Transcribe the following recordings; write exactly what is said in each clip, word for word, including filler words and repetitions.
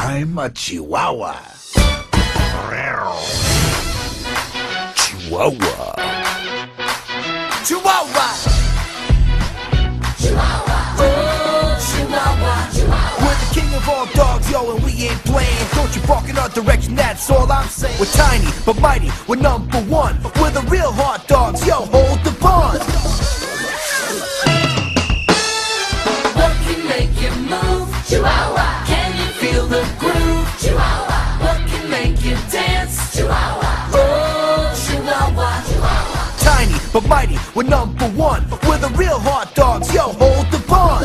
I'm a Chihuahua. Chihuahua. Chihuahua. Chihuahua. Oh, Chihuahua. Chihuahua. We're the king of all dogs, yo, and we ain't playing. Don't you bark in our direction, that's all I'm saying. We're tiny, but mighty, we're number one. We're the real hot dogs, yo, hold the bond. What can make you move? Chihuahua. Can you feel the groove? Chihuahua. What can make you dance? Chihuahua. Oh, Chihuahua. Chihuahua. Tiny, but mighty, we're number one. We're the real hot dogs, yo, hold the bond.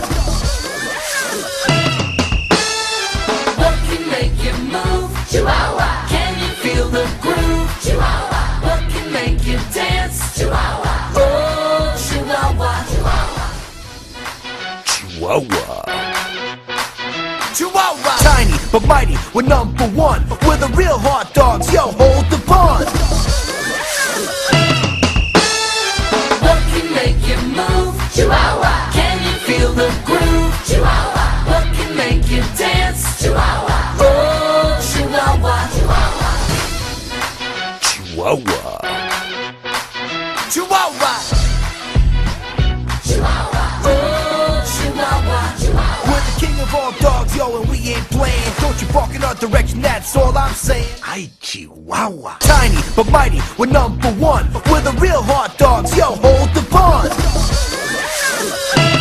What can make you move? Chihuahua. Can you feel the groove? Chihuahua. What can make you dance? Chihuahua. Oh, Chihuahua. Chihuahua. Chihuahua. Tiny, but mighty, we're number one. We're the real hot dogs, yo, hold the bond. What can make you move? Chihuahua. Can you feel the groove? Chihuahua. What can make you dance? Chihuahua. Oh, Chihuahua. Chihuahua. Chihuahua. Chihuahua. Oh, Chihuahua. We're the king of all dogs, yo, and we ain't playing. Don't you bark in our direction, that's all I'm saying. I Chihuahua. Tiny, but mighty, we're number one. We're the real hot dogs, yo, hold the bond.